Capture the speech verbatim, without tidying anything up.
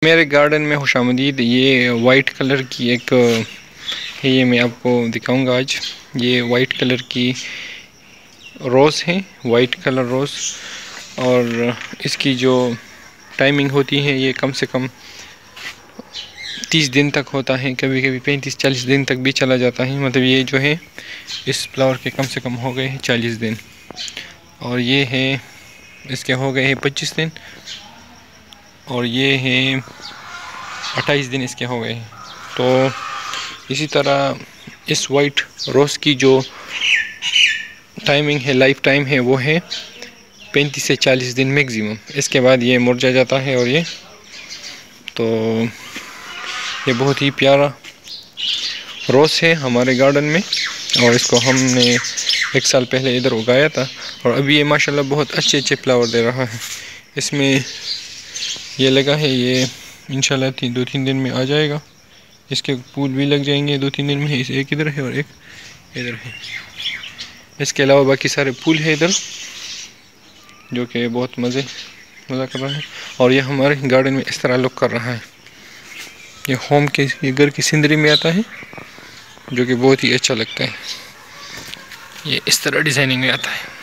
मेरे गार्डन में खुशामदीद। ये वाइट कलर की एक है, ये मैं आपको दिखाऊंगा आज। ये वाइट कलर की रोज़ है, वाइट कलर रोज़, और इसकी जो टाइमिंग होती है ये कम से कम तीस दिन तक होता है, कभी कभी पैंतीस चालीस दिन तक भी चला जाता है। मतलब ये जो है इस फ्लावर के कम से कम हो गए हैं चालीस दिन, और ये है इसके हो गए हैं पच्चीस दिन, और ये है अट्ठाईस दिन इसके हो गए हैं। तो इसी तरह इस वाइट रोज़ की जो टाइमिंग है, लाइफ टाइम है, वो है पैंतीस से चालीस दिन मैक्सिमम। इसके बाद ये मुरझा जाता है। और ये तो ये बहुत ही प्यारा रोज़ है हमारे गार्डन में, और इसको हमने एक साल पहले इधर उगाया था, और अभी ये माशाल्लाह बहुत अच्छे अच्छे फ्लावर दे रहा है। इसमें ये लगा है, ये इंशाल्लाह तीन दो तीन दिन में आ जाएगा। इसके फूल भी लग जाएंगे दो तीन दिन में। इस एक इधर है और एक इधर है। इसके अलावा बाकी सारे फूल है इधर, जो कि बहुत मज़े मज़ा कर रहा है। और ये हमारे गार्डन में इस तरह लुक कर रहा है। ये होम के ये घर की सिंदरी में आता है, जो कि बहुत ही अच्छा लगता है। ये इस तरह डिज़ाइनिंग में आता है।